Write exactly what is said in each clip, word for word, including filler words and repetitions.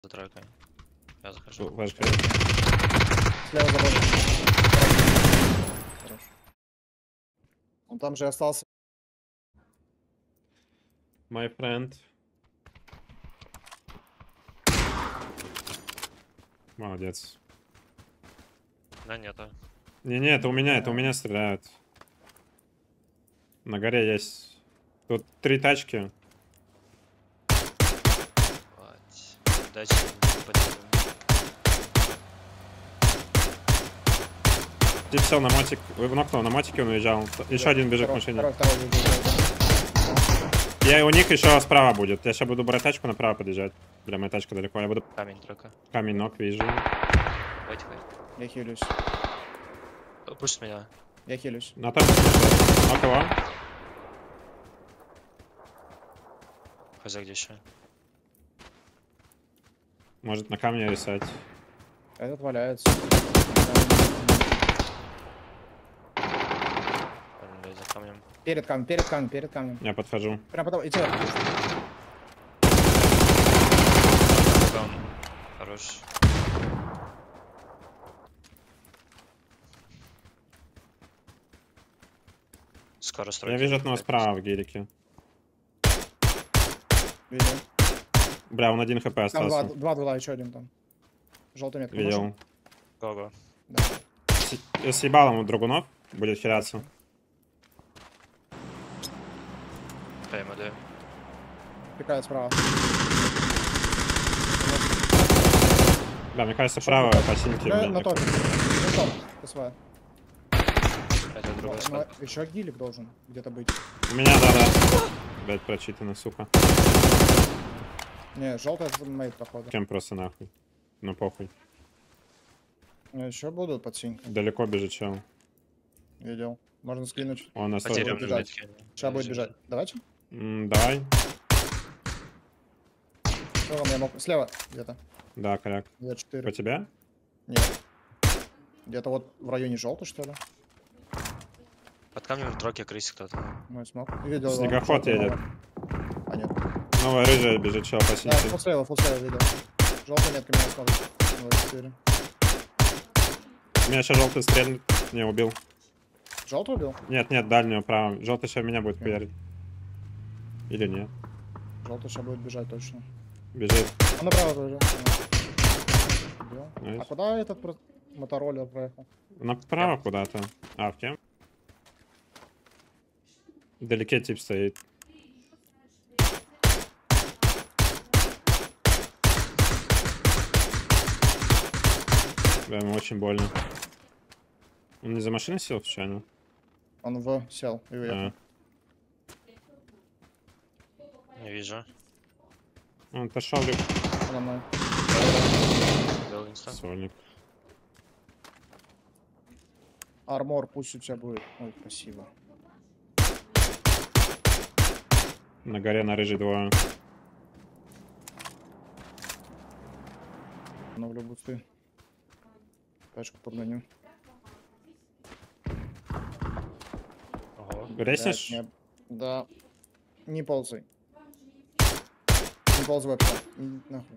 За тройкой. Я захожу. Флеш. Слева забор. Хорош. Он там же остался. My friend. Молодец. Да нету. Не-не, это у меня, это у меня стреляют. На горе есть. Тут три тачки. Бать. Дальше не потеряю. Тип сел на мотик. В окно, на мотике он уезжал. Еще один бежит к Второй, машине. второй, второй бежит. Я, у них еще справа будет. Я сейчас буду брать тачку, направо подъезжать. Бля, моя тачка далеко. Я буду Камень тройка. камень ног вижу. Хватит, хватит. Я хилюсь. Пусть меня. Я хилюсь. На том. Около. Хз где еще? Может на камне рисовать. Этот валяется. Блин, за камнем. Перед камнем, перед камнем, перед камнем. Я подхожу. Прям потом, иди. Камень. Хорош. Скоро стройки. Я вижу одного справа в гелике. Видел. Бля, он один хп Там два, остался. два дула, еще один там. Желтая метка. Видел. Го-го. Да. С- Съебал ему драгунов. Будет херяться. ПМД. Пикает справа. Да, мне кажется, право по синьке. На, блядь, на так. топе. На топ. ТСВ. Это другой Но спад. еще гилик должен где-то быть. У меня, да-да. Блять, прочитано, сука. Не, желтая мейт, походу. Кем просто нахуй. Ну похуй. Еще будут под синькой. Далеко бежит чел. Видел. Можно скинуть. Он на Потеряем бежать. на метке. Сейчас будет бежать. Давайте. М, Давай. Что я мог... Слева где-то. Да, коряк. Где четыре. По тебе? Нет. Где-то вот в районе желтой, что ли? Под камнем в троке крысит кто-то. Мой смог. Видел. его. Снегоход Желтый едет. новый. А, нет. Новая рыжая бежит чел по Да, синьке. фул слева, фул слева видел. Желтая метка меня смотрит. двадцать четыре. Меня сейчас желтый стрельнет. Не, убил. Желтый убил? Нет, нет, дальнюю право. Желтый сейчас меня будет хуярить. Или нет? Желтый сейчас будет бежать точно. Бежит. Он направо тоже. Убил. Найс. А куда этот про- мотороллер проехал? Направо куда-то. А, в кем? Вдалеке тип стоит. Да, ему очень больно. Он не за машиной сел случайно? Он в сел и уехал. А, Не вижу. он отошел ли За мной. Бел инста. сольник. Армор пусть у тебя будет. Ой, спасибо. На горе на рыжий двое. Обновлю бусты. Тачку подгоню. Ого. Ресишь? Да, не- Да. Не ползай. Не ползай вообще. М, Нахуй.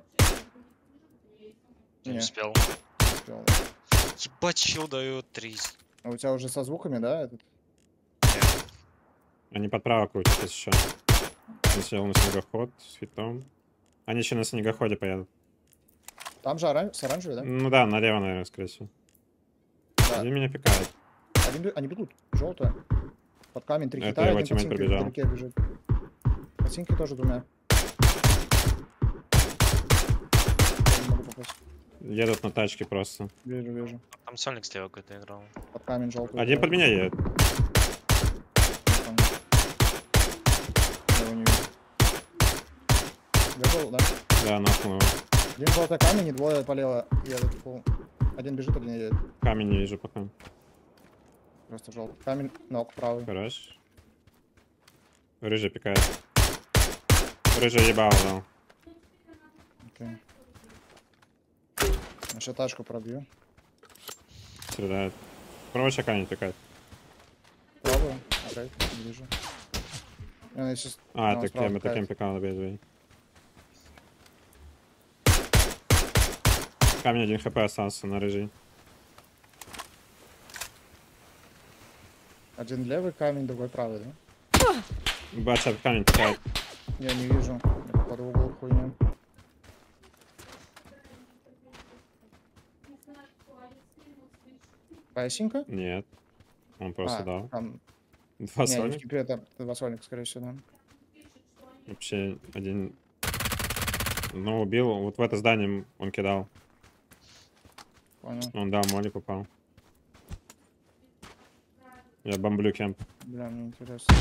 Не Не. успел. Успел. Ебать, чил дают три. А у тебя уже со звуками, да? Этот? Нет. Они под право крутятся еще. Он сел на снегоход с фитом. Они еще на снегоходе поедут. Там же оран... с оранжевой, да? Ну да, налево, наверное, скорее всего. Да. Они меня пикают. Один бе- Они бегут. Желтая. Под камень три Это хита, его один тиммейт под синьки пробежал. вдалеке бежит. Под синьки тоже двумя. Я не могу попасть. Едут на тачке просто. Вижу, вижу. Там сольник слева какой-то играл. Под камень желтый. Один под меня едет. Я его не вижу. Бежал, да? Да, нахуй. Один желтый камень и двое полево едут. Фу. Один бежит, один едет. Камень не вижу пока. Просто желтый. Камень, ног правый. Хорош. Рыжий пикает. Рыжий ебало дал. Окей. Еще тачку пробью. Стреляет. Правый чака не пикает. Пробую. Окей, не вижу. Я сейчас... А, Ну, это справа кем, это пикает. кем пикал на бедвей. Камень один хп остался на рыжий. Один левый камень, другой правый, да? Бачат камень текает. Я не вижу. Под угол хуйня. Пассинка? Нет. Он просто А, дал. там... Два Не, не в сольника. кипре, это два сольника, скорее всего, да. Вообще один... Ну, убил. Вот в это здание он кидал. Понял. Он, да, моли попал. Я бомблю кемп. Бля, мне интересно.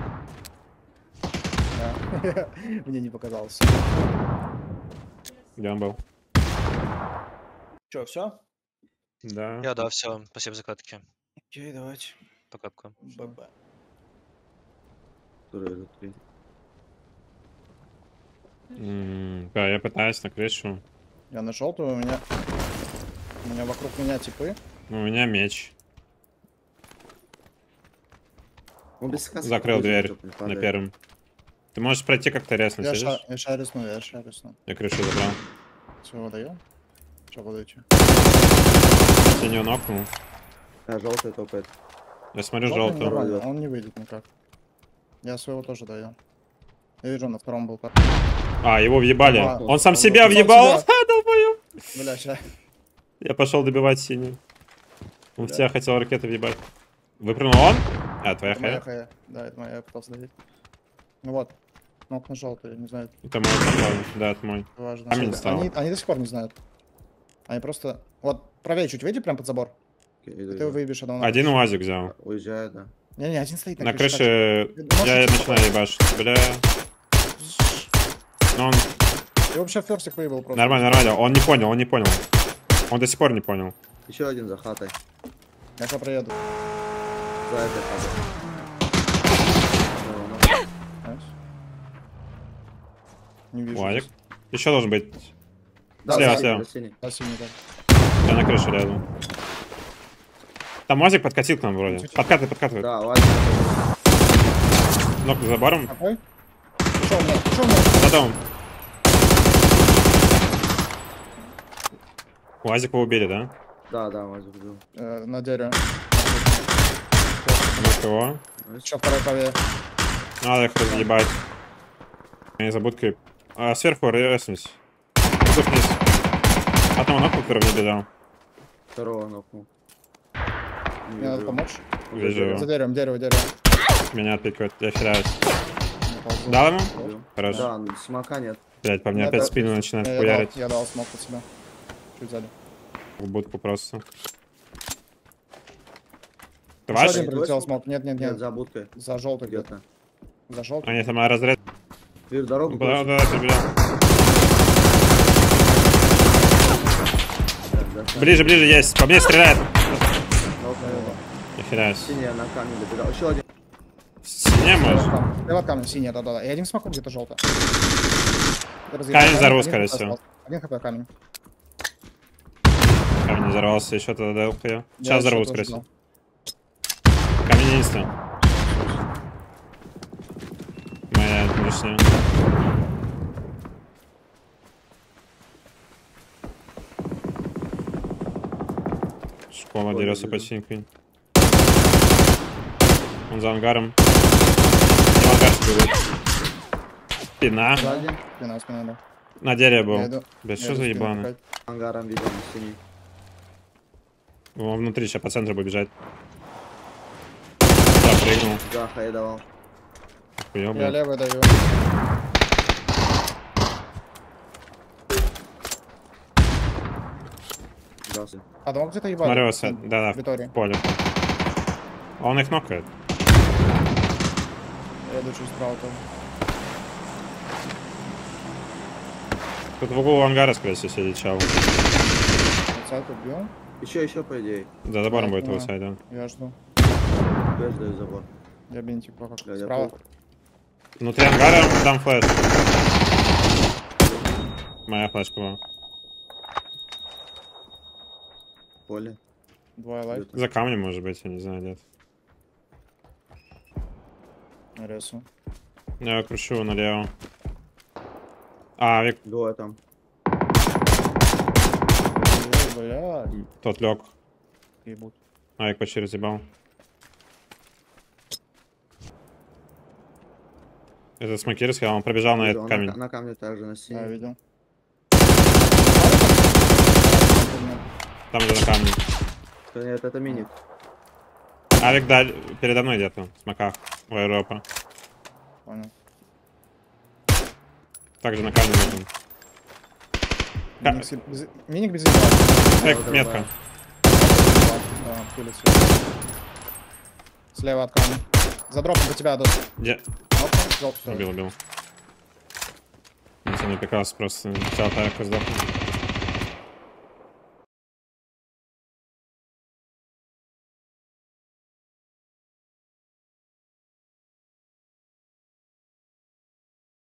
Да. Мне не показалось. Где он был? Че, все? Да. Я, да, все. Спасибо за катки. Окей, давайте. Пока-пока. Б-б. Второй, третий. М, Да, я пытаюсь на крышу. Я на желтую, у меня... У меня вокруг меня типы. Ну, у меня меч. Он без каски Закрыл ходит, дверь чтоб не на падать. первом. Ты можешь пройти как-то резнуть, Я, видишь? ша... я шарисну, я шарисну. Я крышу забрал. Всего даю? Че будете? Синюю нокнул. А, желтый топает. Я смотрю Желтый желтую. нормально, он не выйдет никак. Я своего тоже даю. Я вижу, на втором был. пар- А, его въебали. А, Он сам он себя сам въебал. себя. Ха, долбоёб. Бля, ща. Я пошел добивать синюю. Он в Да. тебя хотел ракеты въебать. Выпрыгнул он? А, твоя Это моя хая? хая. Да, это моя, я пытался давить. Ну вот. Ног на желтый, не знаю, Это мой такой. Да, это мой. это важно. Камень Они, стал. они до сих пор не знают. Они просто... Вот, правее чуть выйди прям под забор. Окей, иду, Ты иду. выебешь одного. Один УАЗик взял. Уезжает, да. Не-не, один стоит на, На крыше. крыше Можешь я идти начинаю ебашить. Бля. Но он так. Я вообще ферстик выебал просто. нормально, нормально. Он не понял, он не понял. Он до сих пор не понял. Еще один за хатой. Я сейчас проеду. За этой хатой. Ну, ну. Найс. Не вижу. УАЗик. здесь. Еще должен быть. Да, Слева, за слева. синий, за синий. Да, синий, да. Я на крыше рядом. Там УАЗик подкатил к нам вроде. Подкатывает, подкатывает. Да, ладно. Ног за забором. Какой? Пошел мне, пошел мне. За домом. УАЗик его убили, да? Да, да, ладно, убил. Э, на дереве. Ног его. Еще второй правее. Надо их разъебать. Я за будкой. А, сверху реснусь. Тут вниз. Одного нокнул, который мне бежал. Второго нокнул. Не Мне надо вижу. помочь. Вижу За его. деревом, дерево, дерево. Меня отпикивает. Я хиляюсь. Не ползу. Дал ему? Убил. Хорошо. Да, ну, смока нет. Блять, по мне Я опять дал- спину начинает Я, я, хуярить. дал, я дал смог под себя. Чуть сзади. В будку просто. Ты Еще ваш? один Твой прилетел смог? смог. Нет, нет, Нет, нет. за будкой. За желтый где-то. Где-то. За желтый. Они там разряд. Вижу дорогу. Да, больше. да, прибежал. Так, да, Ближе, ближе, есть. По мне стреляет. нокнул его. Я хиляюсь. Синяя на камне добежал. Еще один. Синяя можешь? Лево камень, синий, да-да-да. И один смог где-то желтый. Камень взорву, скорее всего. Один хп камень. Камень не взорвался, еще тогда дал ее. Я Сейчас взорву, еще скорее тоже всего. Камень единственный. Моя лишняя. Школа Ой, дерется вижу. по синьке. Он за ангаром. И в ангар бегут. Спина. дал. Сзади. Спина, спина, да. На дереве Я был. иду. Блядь, Я что иду за спину ебаный? пихать. Ангаром видел синий. Он внутри, сейчас по центру будет бежать. Да, прыгнул. За хай давал. Хуёв, Я блядь. левый даю. Дался. А, да он где-то ебал. Смотрю, вас, да, да, Витория. в поле. А он их нокает. Я иду чуть справа тоже. Тут в углу ангара, скорее всего, сидит чал. Отцайт убил. Еще, еще, по идее. За забором Да, будет его понимаю. сайда. Я жду. Я ждаю забор. Я бинтик пока. Бля, я Справа. пол- Внутри ангара дам флеш. Моя флешка была. Поле. Двое лайф. Где-то. За камнем, может быть, я не знаю, нет. На ресу. Я кручу налево. А, Вик, Двое там. Бля, Тот лег. ебут. Авик почти разъебал. Это смокер сказал, он пробежал на Вижу, этот он камень. На, на камне также, на Я синей. видел. Там же на камне. Нет, это миник. Авик даль... передо мной где-то, в смоках, у Европа. Понял. Также на камне нужен. Ка- Миник, с- без- Миник без ебала. Авик, Да, да, метка. Да, пулит всё. Слева от камня. За дропом по тебя, Дот. Где? Дроп, всё. Убил, убил. Он со мной пикался просто. Хотел Авик сдохнуть.